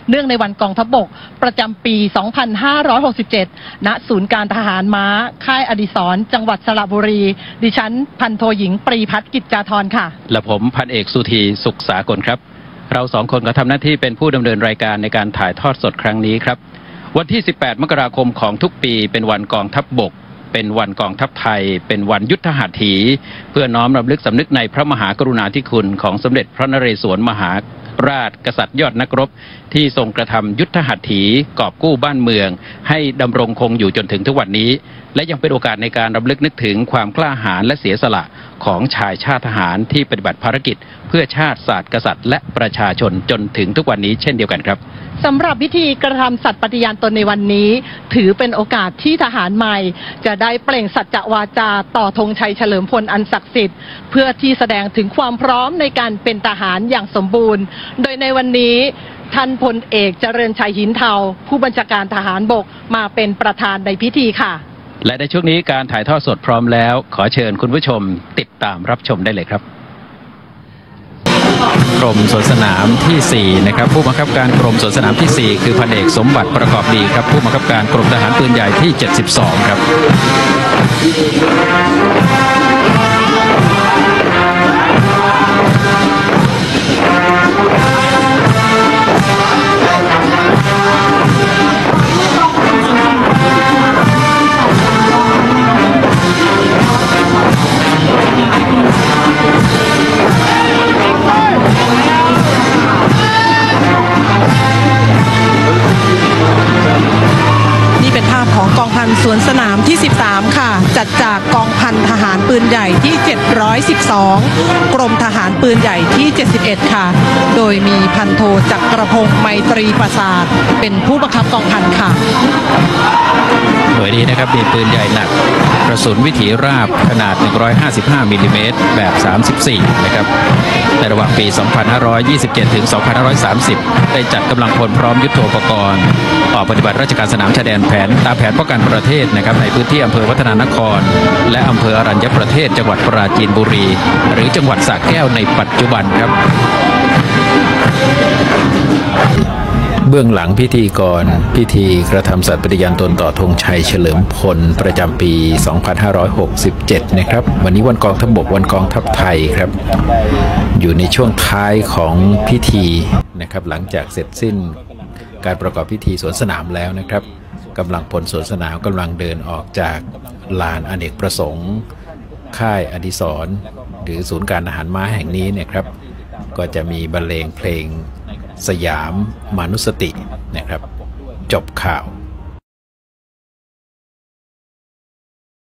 เนื่องในวันกองทัพบกประจำปี 2567 ณ ศูนย์การทหารม้าค่ายอดิศรจังหวัดสระบุรี ดิฉันพันโทหญิงปรีพัฒน์กิจจาธรค่ะและผมพันเอกสุธีสุขสากลครับเราสองคนก็ทำหน้าที่เป็นผู้ดำเนินรายการในการถ่ายทอดสดครั้งนี้ครับวันที่ 18 มกราคมของทุกปีเป็นวันกองทัพบกเป็นวันกองทัพไทยเป็นวันยุทธหัตถีเพื่อน้อมรำลึกสำนึกในพระมหากรุณาธิคุณของสมเด็จพระนเรศวรมหาราชกษัตริย์ยอดนักรบที่ทรงกระทำยุทธหัตถีกอบกู้บ้านเมืองให้ดำรงคงอยู่จนถึงทุกวันนี้และยังเป็นโอกาสในการรำลึกนึกถึงความกล้าหาญและเสียสละของชายชาติทหารที่ปฏิบัติภารกิจเพื่อชาติศาสตร์กษัตริย์และประชาชนจนถึงทุกวันนี้เช่นเดียวกันครับสำหรับพิธีกระทำสัตย์ปฏิญาณตนในวันนี้ถือเป็นโอกาสที่ทหารใหม่จะได้เปล่งสัจจวาจาต่อธงชัยเฉลิมพลอันศักดิ์สิทธิ์เพื่อที่แสดงถึงความพร้อมในการเป็นทหารอย่างสมบูรณ์โดยในวันนี้ท่านพลเอกเจริญชัยหินเทาผู้บัญชาการทหารบกมาเป็นประธานในพิธีค่ะและในช่วงนี้การถ่ายทอดสดพร้อมแล้วขอเชิญคุณผู้ชมติดตามรับชมได้เลยครับกรมสวนสนามที่4นะครับผู้บังคับการกรมสวนสนามที่4คือพันเอกสมบัติประกอบดีครับผู้บังคับการกรมทหารปืนใหญ่ที่72ครับสวนสนามที่13ค่ะจัดจากกองพันทหารปืนใหญ่ที่712กรมทหารปืนใหญ่ที่71ค่ะโดยมีพันโทจักรพงศ์ไมตรีประสาทเป็นผู้บังคับกองพันค่ะหน่วยนี้นะครับมีปืนใหญ่หนักกระสุนวิถีราบขนาด155มิลลิเมตรแบบ34นะครับในระหว่างปี2527ถึง2530ได้จัดกำลังพลพร้อมยุทโธปกรณ์ออกปฏิบัติราชการสนามชายแดนตามแผนป้องกันประเทศนะครับในพื้นที่อำเภอวัฒนานครและอำเภออรัญญประเทศจังหวัดปราจีนบุรีหรือจังหวัดสระแก้วในปัจจุบันครับเบื้องหลังพิธีกรพิธีกระทำสัตย์ปฏิญาณตนต่อธงชัยเฉลิมพลประจำปี 2567 นะครับวันนี้วันกองทัพบกวันกองทัพไทยครับอยู่ในช่วงท้ายของพิธีนะครับหลังจากเสร็จสิ้นการประกอบพิธีสวนสนามแล้วนะครับกำลังพลสวนสนามกำลังเดินออกจากลานอเนกประสงค์ค่ายอดิศรหรือศูนย์การทหารม้าแห่งนี้เนี่ยครับก็จะมีบรรเลงเพลงสยามมานุสตินะครับจบข่าว